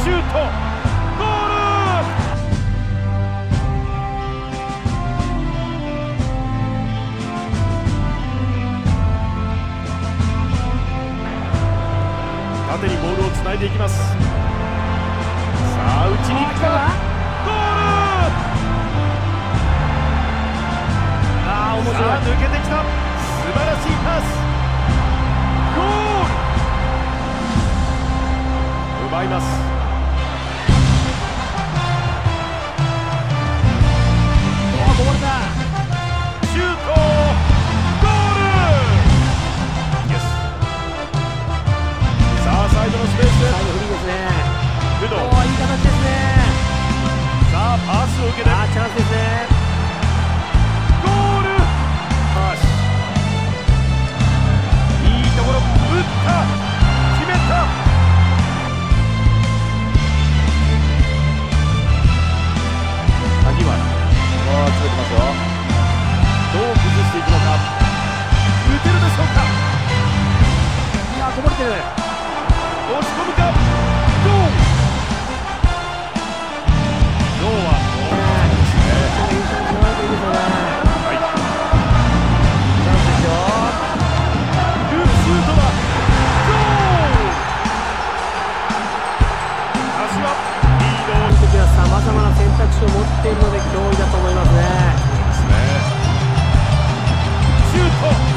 シュート、ゴール。縦にボールをつないでいきます。さあ打ちに行くか、ゴール。さあ抜けてきた、素晴らしいパス、ゴール。奪います。こぼれた、シュート、ゴール。イエス。さあサイドのスペース、 最後フリーですね。 工藤、 いい形ですね。 さあパスを受けて、 チャンスですね。 ゴール。パス、いいところ、打った、決めた。萩原、詰めてますよ。どう崩していくのか、打てるでしょうか。 こぼれてる。 押し込むか、ゴール。ゴールは優勝につながるといいですよね。 はい、 チャンスですよ。 ループシュートだ、ゴール。柏リードを、 この時はさまざまな選択肢を持っているので脅威だと思いますね。 そうですね。シュート。